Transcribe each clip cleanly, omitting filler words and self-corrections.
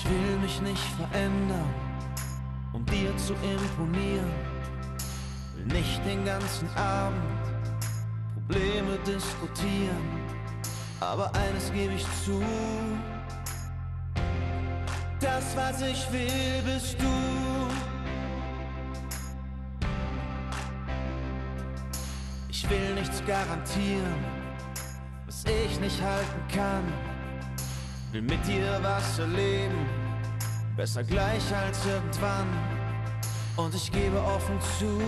will mich nicht verändern, um dir zu imponieren. Will nicht den ganzen Abend Probleme diskutieren. Aber eines gebe ich zu: das, was ich will, bist du. Ich will nichts garantieren, was ich nicht halten kann. Will mit dir was erleben, besser gleich als irgendwann. Und ich gebe offen zu: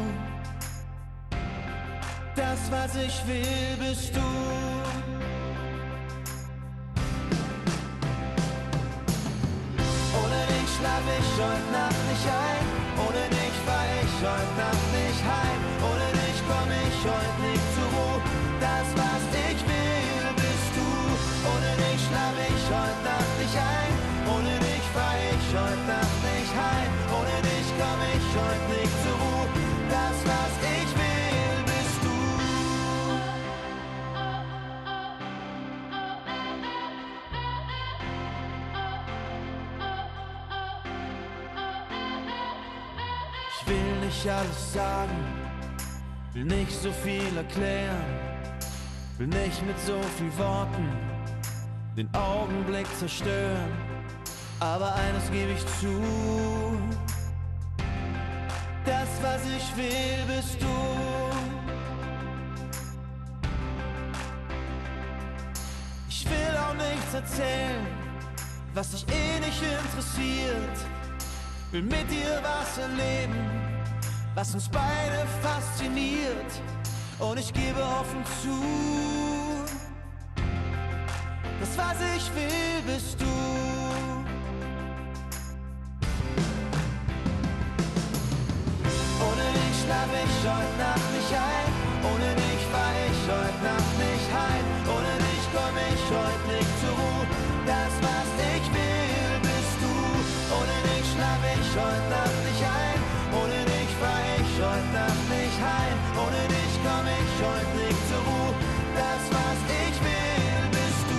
das, was ich will, bist du. Ohne dich schlaf ich heute Nacht nicht ein. Ohne dich fahr ich heute Nacht nicht heim. Ohne dich komm ich heute nicht zur Ruhe. Das, was ich will, bist du. Ohne dich schlaf ich heute Nacht nicht ein. Ohne dich fahr ich heute Nacht nicht heim. Ohne dich komm ich heute nicht zur Ruhe. Das, was ich will, bist du. Ich will nicht alles sagen, will nicht so viel erklären, will nicht mit so viel Worten den Augenblick zerstören. Aber eines gebe ich zu: das, was ich will, bist du. Ich will auch nichts erzählen, was dich eh nicht interessiert. Will mit dir was erleben, was uns beide fasziniert. Und ich gebe offen zu: das, was ich will, bist du. Ohne dich schlaf ich heute Nacht nicht ein. Ohne dich fahr ich heute Nacht nicht heim. Ohne dich komm ich heute nicht zur Ruhe. Das, was ich will, bist du. Ohne dich schlaf ich heute Nacht nicht ein. Ohne dich fahr ich heute Nacht nicht heim. Ohne dich komm ich heute nicht zur Ruhe. Das, was ich will, bist du.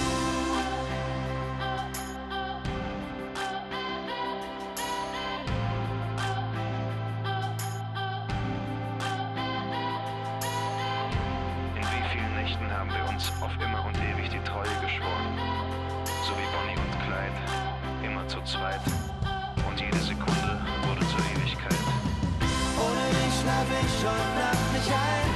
In wie vielen Nächten haben wir uns auf immer und ewig die Treue geschworen. So wie Bonnie und Clyde, immer zu zweit. Und jede Sekunde wurde zur Ewigkeit. Ohne dich schlaf ich heute Nacht nicht ein.